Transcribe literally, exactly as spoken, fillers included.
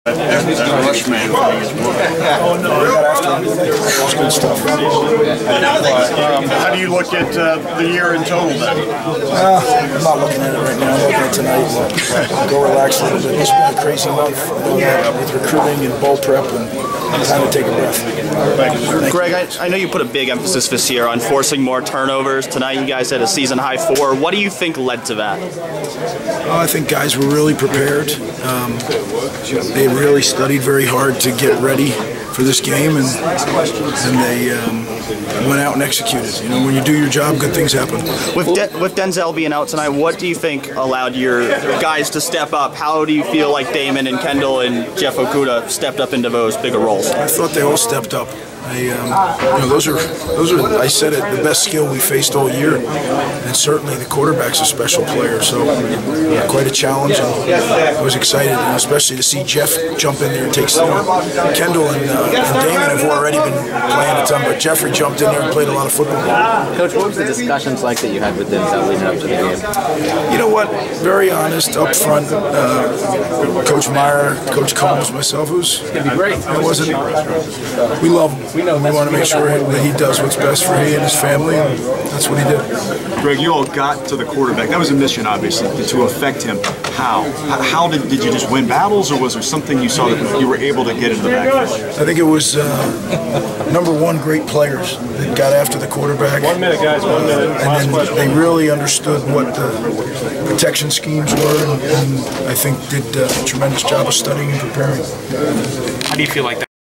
Rush man thing is Oh no, we got after him. That's good stuff. um, How do you look at uh, the year in total then? Uh, I'm not looking at it right now. I'm looking at tonight. Go relax a little bit. It's been a crazy month you know, with recruiting and bowl prep and time to take a breath. Thank Greg, I, I know you put a big emphasis this year on forcing more turnovers. Tonight you guys had a season high four. What do you think led to that? Oh, I think guys were really prepared. Um, they really studied very hard to get ready for this game, and and they um, went out and executed. You know, when you do your job, good things happen. With De with Denzel being out tonight, what do you think allowed your guys to step up? How do you feel like Damon and Kendall and Jeff Okuda stepped up into those bigger roles? I thought they all stepped up. I, um, you know, those are those are. I said it, the best skill we faced all year, and certainly the quarterback's a special player. So uh, quite a challenge, and I was excited, and especially to see Jeff jump in there and take some. Kendall and, uh, and Damon have already been playing a ton, but Jeffrey jumped in there and played a lot of football. Coach, what was the discussions like that you had with Denzel leading up to the game? You know what? Very honest, up front. Uh, Coach Meyer, Coach Combs, myself, it was. It'd be great. It wasn't. We love him. We know we want to make sure that he does what's best for he and his family, and that's what he did. Greg, you all got to the quarterback. That was a mission, obviously, to affect him. How? How did, did you just win battles, or was there something you saw that you were able to get into the backfield? I think it was uh, number one, great players that got after the quarterback. One minute, guys. One minute. And then they really understood what the protection schemes were, and, and I think did a tremendous job of studying and preparing. How do you feel like that?